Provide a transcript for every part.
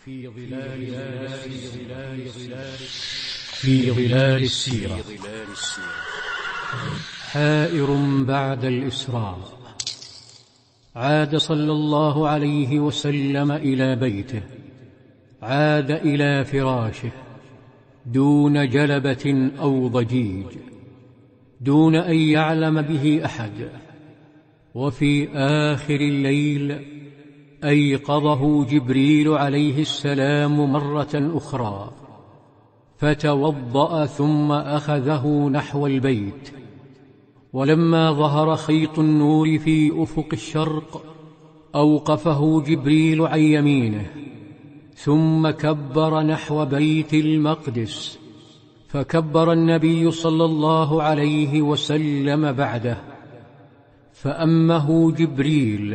في ظلال السيرة. حائر بعد الإسراء. عاد صلى الله عليه وسلم إلى بيته، عاد إلى فراشه دون جلبة أو ضجيج، دون أن يعلم به أحد. وفي آخر الليل أيقظه جبريل عليه السلام مرة أخرى، فتوضأ ثم أخذه نحو البيت. ولما ظهر خيط النور في أفق الشرق أوقفه جبريل عن يمينه، ثم كبر نحو بيت المقدس، فكبر النبي صلى الله عليه وسلم بعده، فأمه جبريل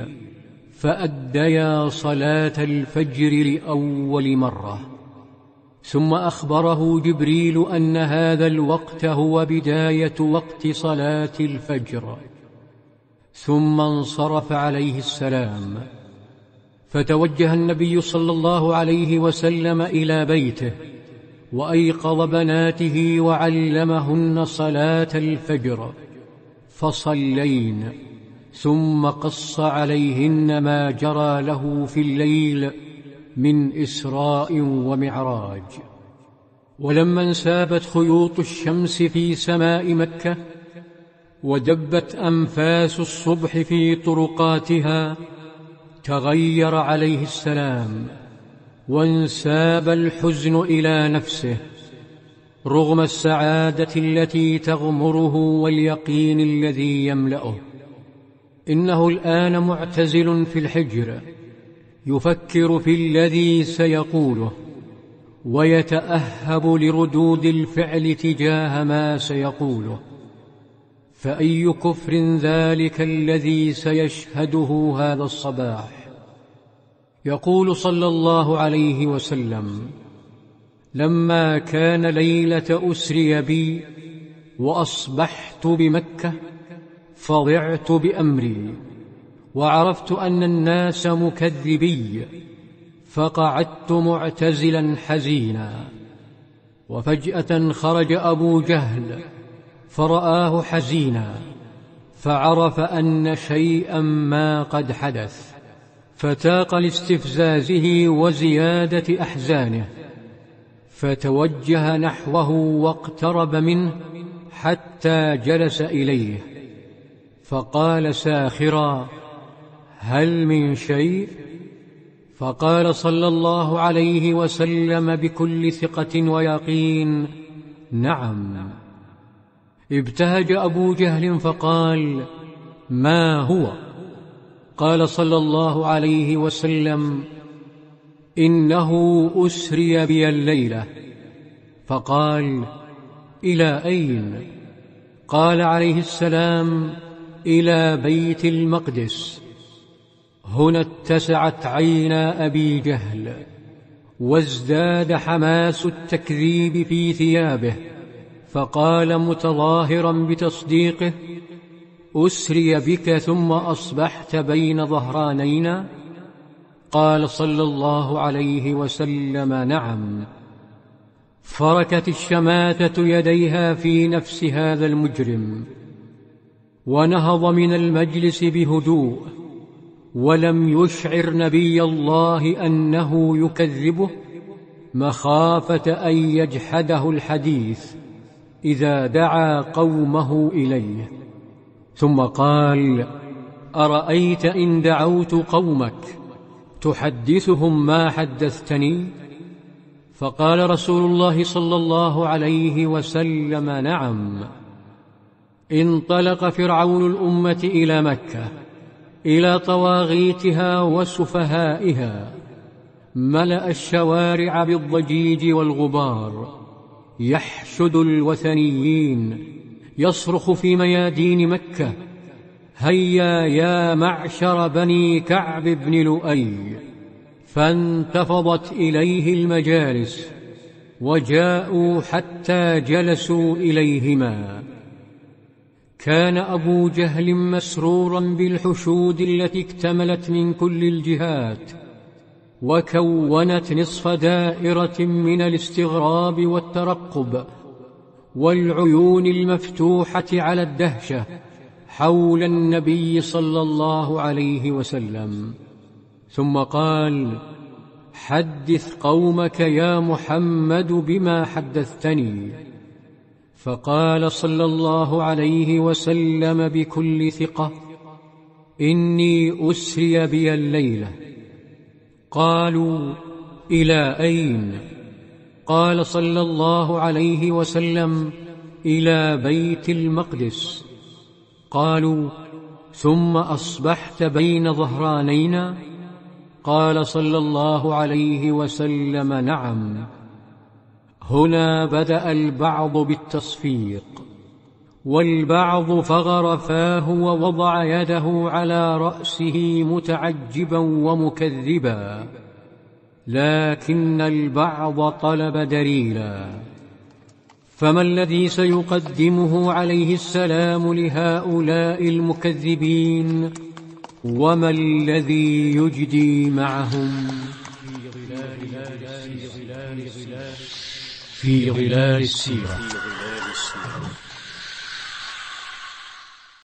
فأديا صلاة الفجر لأول مرة. ثم أخبره جبريل أن هذا الوقت هو بداية وقت صلاة الفجر، ثم انصرف عليه السلام. فتوجه النبي صلى الله عليه وسلم إلى بيته، وأيقظ بناته وعلمهن صلاة الفجر، فصلين، ثم قص عليهن ما جرى له في الليل من إسراء ومعراج. ولما انسابت خيوط الشمس في سماء مكة، ودبت أنفاس الصبح في طرقاتها، تغير عليه السلام، وانساب الحزن إلى نفسه، رغم السعادة التي تغمره واليقين الذي يملأه. إنه الآن معتزل في الحجر، يفكر في الذي سيقوله، ويتأهب لردود الفعل تجاه ما سيقوله. فأي كفر ذلك الذي سيشهده هذا الصباح. يقول صلى الله عليه وسلم: لما كان ليلة أسري بي وأصبحت بمكة، فضعت بأمري، وعرفت أن الناس مكذبي، فقعدت معتزلا حزينا. وفجأة خرج أبو جهل فرآه حزينا، فعرف أن شيئا ما قد حدث، فتاق لاستفزازه وزيادة أحزانه، فتوجه نحوه واقترب منه حتى جلس إليه، فقال ساخرا: هل من شيء؟ فقال صلى الله عليه وسلم بكل ثقة ويقين: نعم. ابتهج أبو جهل فقال: ما هو؟ قال صلى الله عليه وسلم: إنه أسري بي الليلة. فقال: إلى أين؟ قال عليه السلام: إلى بيت المقدس. هنا اتسعت عينا أبي جهل، وازداد حماس التكذيب في ثيابه، فقال متظاهرا بتصديقه: أسري بك ثم أصبحت بين ظهرانينا؟ قال صلى الله عليه وسلم: نعم. فركت الشماتة يديها في نفس هذا المجرم، ونهض من المجلس بهدوء، ولم يشعر نبي الله أنه يكذبه، مخافة أن يجحده الحديث إذا دعا قومه إليه. ثم قال: أرأيت إن دعوت قومك تحدثهم ما حدثتني؟ فقال رسول الله صلى الله عليه وسلم: نعم. انطلق فرعون الأمة إلى مكة، إلى طواغيتها وسفهائها، ملأ الشوارع بالضجيج والغبار، يحشد الوثنيين، يصرخ في ميادين مكة: هيا يا معشر بني كعب بن لؤي. فانتفضت إليه المجالس، وجاءوا حتى جلسوا إليهما. كان أبو جهل مسرورا بالحشود التي اكتملت من كل الجهات، وكونت نصف دائرة من الاستغراب والترقب والعيون المفتوحة على الدهشة حول النبي صلى الله عليه وسلم. ثم قال: حدث قومك يا محمد بما حدثتني. فقال صلى الله عليه وسلم بكل ثقة: إني أسري بي الليلة. قالوا: إلى أين؟ قال صلى الله عليه وسلم: إلى بيت المقدس. قالوا: ثم أصبحت بين ظهرانينا؟ قال صلى الله عليه وسلم: نعم. هنا بدأ البعض بالتصفيق، والبعض فغر فاه ووضع يده على رأسه متعجبا ومكذبا، لكن البعض طلب دليلا. فما الذي سيقدمه عليه السلام لهؤلاء المكذبين؟ وما الذي يجدي معهم في ظلال السيرة؟